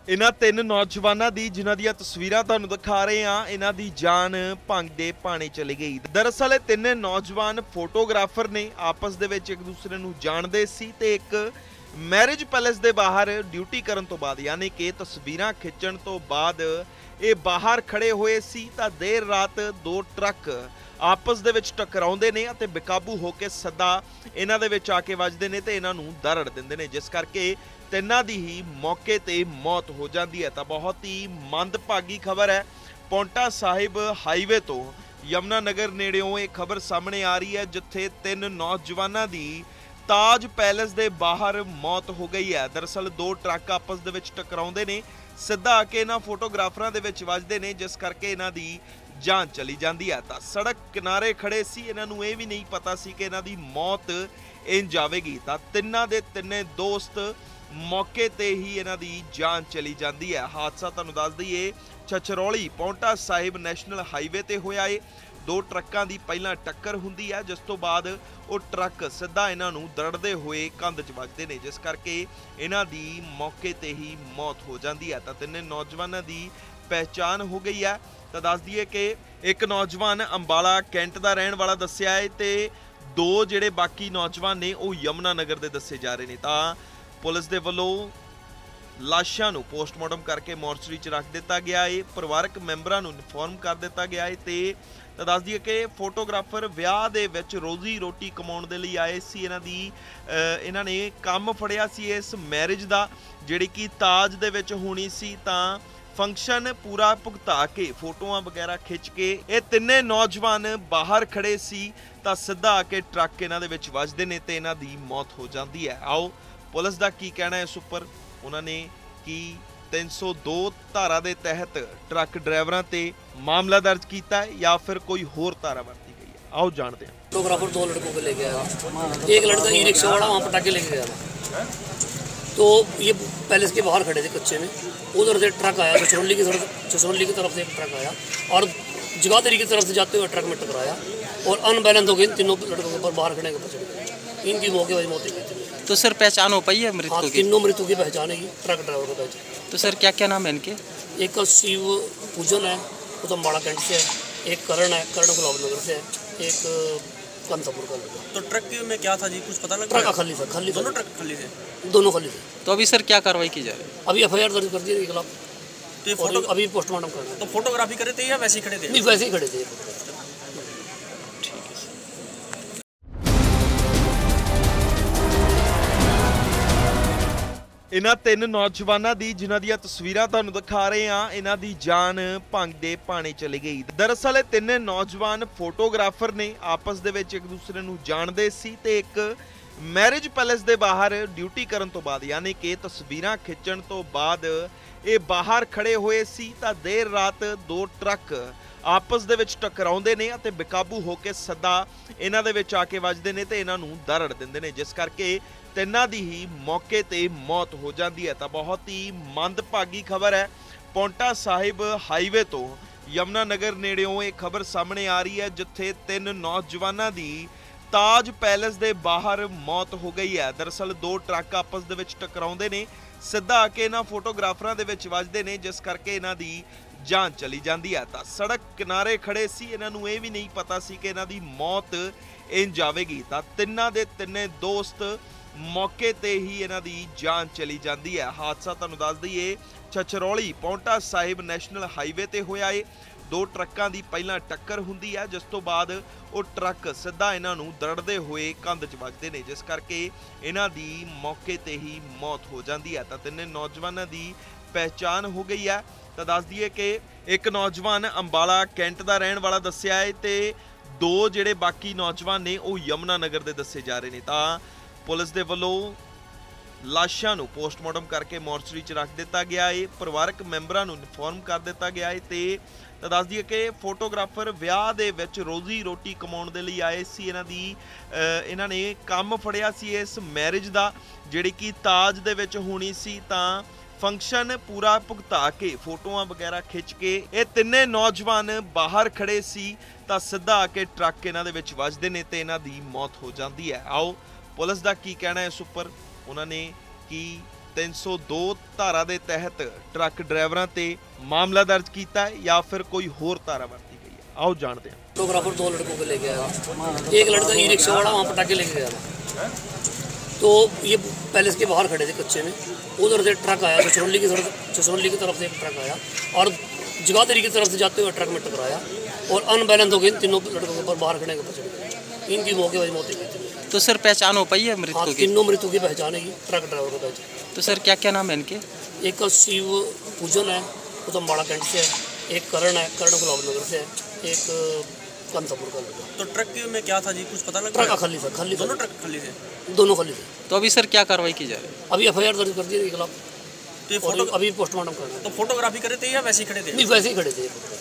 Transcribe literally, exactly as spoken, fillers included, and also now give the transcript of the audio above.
इन्हां तीन नौजवानों की जिन्हां दी तस्वीरां तुहानूं दिखा रहे हैं, इन्हां दी जान भंग दे पानी चली गई। दरअसल ये तिन्ने नौजवान फोटोग्राफर ने, आपस दे विच एक दूसरे नूं जाणदे सी ते एक मैरिज पैलेस दे बाहर ड्यूटी करन तो बाद यानी कि तस्वीरां खिच्चण तो बाद ये बाहर खड़े हुए सी तां देर रात दो ट्रक आपस दे विच टकराउंदे ने ते बेकाबू होकर सदा इन्हां दे विच आके वजदे ने ते इन्हां नूं दरड़ दिंदे ने, जिस करके तिन्हां दी ही मौके ते मौत हो जाती है। तो बहुत ही मंदभागी खबर है। पौंटा साहिब हाईवे तो यमुना नगर नेड़ियों ये खबर सामने आ रही है, जिथे तीन नौजवानों की ताज पैलेस दे बाहर मौत हो गई है। दरअसल दो ट्रक आपस दे विच टकराउंदे ने, सिद्धा आके इन्हां फोटोग्राफरां दे विच वजदे ने, जिस करके इन्हां दी जान चली जाती है। तो सड़क किनारे खड़े सी, इन्हां नूं ये भी नहीं पता सी कि इन्हां दी मौत इंज आवेगी। तो तिन्नां दे तिन्ने दोस्त मौके ते ही इन्हां दी जान चली जाती है। हादसा तुहानूं दस दईए छछरौली पौंटा साहिब नैशनल हाईवे ते होया है। दो ट्रकों की पहला टक्कर हुंदी है, जिस तो बाद वो ट्रक सीधा इन्हां नूं दरड़दे हुए कंध च वजदे ने, जिस करके इन्हां दी मौके ते ही मौत हो जाती है। तो तिन्ने नौजवानों की पहचान हो गई है। तो दस दईए कि एक नौजवान अंबाला कैंट का रहने वाला दस्सिया है ते दो जिहड़े बाकी नौजवान ने वो यमुना नगर के दस्से जा रहे हैं। तो पुलिस दे वल्लों लाशां नूं पोस्टमार्टम करके मोर्चरी च रख दिता गया है। परिवारक मैंबरां नूं इनफॉर्म कर दिता गया है। ते तो दस दईए कि फोटोग्राफर विआह दे विच रोजी रोटी कमाउण दे लई आए सी। इन्हां दी इन्हां ने काम फड़िया सी इस मैरिज दा, जिहड़ी कि ताज दे विच होनी सी। तां फंक्शन पूरा भुगता के फोटोआं वगैरह खिंच के ये तिन्ने नौजवान बाहर खड़े सी तां सिद्धा आके ट्रक इन्हां दे विच वजदे ने ते इन्हां दी मौत हो जाती है। आओ पुलिस का की कहना है इस उपर, उन्होंने की तीन सौ दो धारा के तहत ट्रक ड्राइवरां ते मामला दर्ज किया है या फिर कोई होर धारा वरती गई है। आओ जानते हैं। फोटोग्राफर दो लड़कों को लेके आया, एक लड़का ई रिक्शा वाला वहाँ पटाखे लेके गया था। तो ये पैलेस के बाहर खड़े थे कच्चे में, उधर से ट्रक आया छछरौली की तरफ छछरौली की तरफ से एक ट्रक आया और जगाधरी की तरफ से जाते हुए ट्रक में टकराया और अनबैलेंस हो गए। तीनों लड़कों के ऊपर बाहर खड़े के ऊपर चढ़ गए। इनकी मौके पर मौत हुई थी। तो सर पहचान हो पाई है मृतकों की? तीनों मृतकों की पहचान है, ट्रक ड्राइवर की पहचान। तो सर क्या क्या नाम है इनके? एक का शिव पूजन है, वो तो अम्बाड़ा कैंट से है। एक करण है, करण गुलाब नगर से है। एक कंथापुर का लड़का। तो ट्रक में क्या था जी, कुछ पता लगा? ट्रक खाली था, खाली दोनों ट्रक खाली थे, दोनों खाली थे। तो अभी सर क्या कार्रवाई की जा रही है? अभी एफ आई आर दर्ज कर दी है खिलाफ। तो फोटो अभी पोस्टमार्टम करना है। तो फोटोग्राफी करे थे या वैसे ही खड़े थे? नहीं, वैसे ही खड़े थे। इन्हां तीन नौजवानों की जिन्हां दी तस्वीरां तुहानूं दिखा रहे हैं, इन्हां दी जान भंग दे पानी चली गई। दरअसल ये तिन्ने नौजवान फोटोग्राफर ने, आपस दे विच एक दूसरे नूं जाणदे सी ते एक मैरिज पैलेस दे बाहर ड्यूटी करन तो बाद यानी कि तस्वीरां खिच्चण तो बाद ये बाहर खड़े हुए सी तां देर रात दो ट्रक आपस दे विच टकराउंदे ने ते बेकाबू होकर सदा इन्हां दे विच आके वजदे ने ते इन्हां नूं दरड़ दिंदे ने, जिस करके तिन्हां दी ही मौके ते मौत हो जाती है। तो बहुत ही मंदभागी खबर है। पौंटा साहिब हाईवे तो यमुना नगर नेड़ियों ये खबर सामने आ रही है, जिथे तीन नौजवानों की ताज पैलेस दे बाहर मौत हो गई है। दरअसल दो ट्रक आपस दे विच टकराउंदे ने, सिद्धा आके इन्हां फोटोग्राफरां दे विच वजदे ने, जिस करके इन्हां दी जान चली जाती है। तो सड़क किनारे खड़े सी, इन्हां नूं ये भी नहीं पता सी कि इन्हां दी मौत इंज आवेगी। तो तिन्नां दे तिन्ने दोस्त मौके ते ही इन्हां दी जान चली जाती है। हादसा तुहानूं दस दईए छछरौली पौंटा साहिब नैशनल हाईवे ते होया है। दो ट्रकों की पहला टक्कर हुंदी है, जिस तो बाद वो ट्रक सीधा इन्हां नूं दरड़दे हुए कंध च वजदे ने, जिस करके इन्हां दी मौके ते ही मौत हो जाती है। तो तिन्ने नौजवानों की पहचान हो गई है। तो दस दईए कि एक नौजवान अंबाला कैंट का रहने वाला दस्सिया है ते दो जिहड़े बाकी नौजवान ने वो यमुना नगर के दस्से जा रहे हैं। तो पुलिस दे वल्लों लाशां नूं पोस्टमार्टम करके मोर्चरी च रख दिता गया है। परिवारक मैंबरां नूं इनफॉर्म कर दिता गया है। ते तो दस दईए कि फोटोग्राफर विआह दे विच रोजी रोटी कमाउण दे लई आए सी। इन्हां दी इन्हां ने काम फड़िया सी इस मैरिज दा, जिहड़ी कि ताज दे विच होनी सी। तां फंक्शन पूरा भुगता के फोटोआं वगैरह खिंच के ये तिन्ने नौजवान बाहर खड़े सी तां सिद्धा आके ट्रक इन्हां दे विच वजदे ने ते इन्हां दी मौत हो जाती है। आओ पुलिस का की कहना है इस उपर, उन्होंने की तीन सौ दो ਧਾਰਾ ਦੇ ਤਹਿਤ ਟਰੱਕ ਡਰਾਈਵਰਾਂ ਤੇ ਮਾਮਲਾ ਦਰਜ ਕੀਤਾ ਹੈ ਜਾਂ ਫਿਰ ਕੋਈ ਹੋਰ ਧਾਰਾ ਵਰਤੀ ਗਈ ਹੈ, आओ जानते हैं। फोटोग्राफर दो लड़कों को लेके आया, एक लड़का ई रिक्शा वाला वहाँ पटाखे लेके गया था। तो ये पैलेस के बाहर खड़े थे कच्चे में, उधर से ट्रक आया छछरौली की तरफ छछरौली की तरफ से एक ट्रक आया और जगाधरी की तरफ से जाते हुए ट्रक में टकराया और अनबैलेंस हो गए, तीनों लड़कों के ऊपर बाहर खड़े के ऊपर चढ़ गए। इनकी मौके पर मौत हो गई थी। तो सर पहचान हो पाई है मृतकों की? तीनों मृतकों की पहचान है, ट्रक ड्राइवर का पहचान। तो सर क्या क्या नाम है इनके? एक का शिव पूजन है, वो तो अम्बाड़ा कैंट से है, एक करण है, करण गुलाब नगर से है, एक कंथापुर का लड़का। तो ट्रक में क्या था जी, कुछ पता लगा? ट्रक खाली था, खाली दोनों ट्रक खाली थे? दोनों खाली थे। तो अभी सर क्या कार्रवाई की जा रही है? अभी एफ आई आर दर्ज कर दी है खिलाफ। तो ये फोटो अभी पोस्टमार्टम करना है। तो फोटोग्राफी कर रहे थे या वैसे ही खड़े थे? नहीं, वैसे ही खड़े थे।